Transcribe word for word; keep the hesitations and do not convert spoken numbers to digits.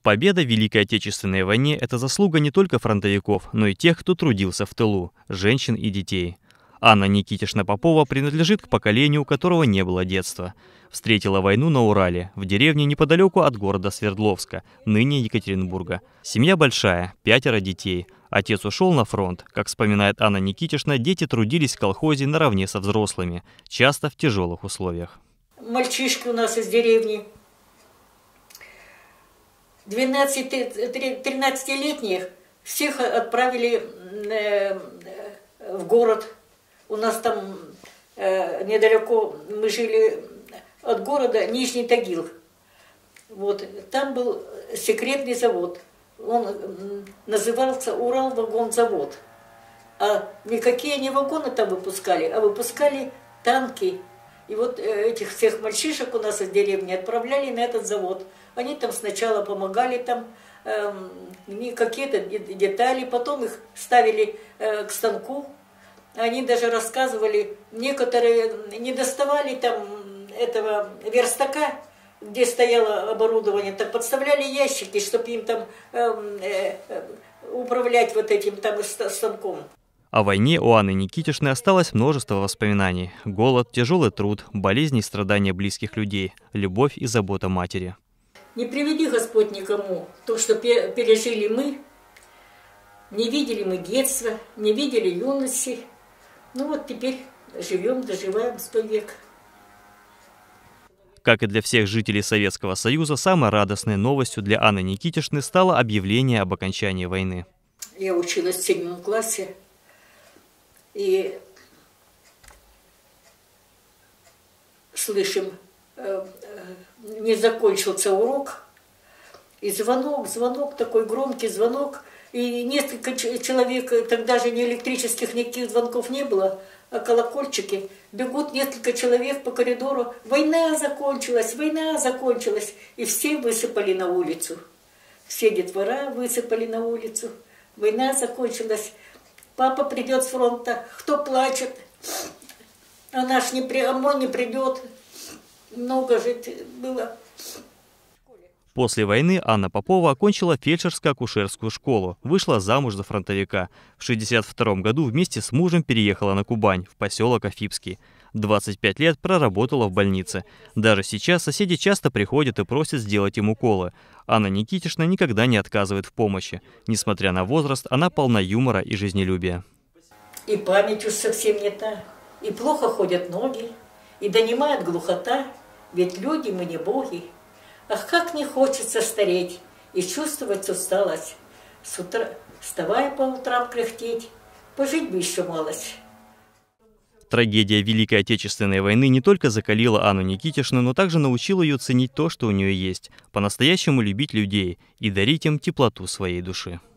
Победа в Великой Отечественной войне – это заслуга не только фронтовиков, но и тех, кто трудился в тылу – женщин и детей. Анна Никитишна Попова принадлежит к поколению, у которого не было детства. Встретила войну на Урале, в деревне неподалеку от города Свердловска, ныне Екатеринбурга. Семья большая, пятеро детей. Отец ушел на фронт. Как вспоминает Анна Никитишна, дети трудились в колхозе наравне со взрослыми, часто в тяжелых условиях. Мальчишки у нас из деревни, двенадцати-тринадцатилетних, всех отправили в город. У нас там э, недалеко, мы жили от города Нижний Тагил. Вот, там был секретный завод. Он назывался Уралвагонзавод. А никакие не вагоны там выпускали, а выпускали танки. И вот этих всех мальчишек у нас из деревни отправляли на этот завод. Они там сначала помогали там э, какие-то детали, потом их ставили э, к станку. Они даже рассказывали, некоторые не доставали там этого верстака, где стояло оборудование, так подставляли ящики, чтобы им там э, э, управлять вот этим там станком. О войне у Анны Никитишны осталось множество воспоминаний. Голод, тяжелый труд, болезни и страдания близких людей, любовь и забота матери. Не приведи Господь никому то, что пережили мы, не видели мы детства, не видели юности. Ну вот теперь живем, доживаем сто век. Как и для всех жителей Советского Союза, самой радостной новостью для Анны Никитишны стало объявление об окончании войны. Я училась в седьмом классе, и слышим, не закончился урок, и звонок, звонок, такой громкий звонок, и несколько человек, тогда же ни электрических никаких звонков не было, а колокольчики, бегут несколько человек по коридору, война закончилась, война закончилась, и все высыпали на улицу. Все детвора высыпали на улицу, война закончилась, папа придет с фронта, кто плачет, а наш не, при... а мой не придет, много же было. После войны Анна Попова окончила фельдшерско-акушерскую школу, вышла замуж за фронтовика. В шестьдесят втором году вместе с мужем переехала на Кубань, в поселок Афипский. двадцать пять лет проработала в больнице. Даже сейчас соседи часто приходят и просят сделать им уколы. Анна Никитишна никогда не отказывает в помощи. Несмотря на возраст, она полна юмора и жизнелюбия. И память уж совсем не та, и плохо ходят ноги, и донимает глухота, ведь люди мы не боги. Ах, как не хочется стареть и чувствовать усталость, с утра, вставая по утрам кряхтеть, пожить бы еще малость. Трагедия Великой Отечественной войны не только закалила Анну Никитишну, но также научила ее ценить то, что у нее есть, по-настоящему любить людей и дарить им теплоту своей души.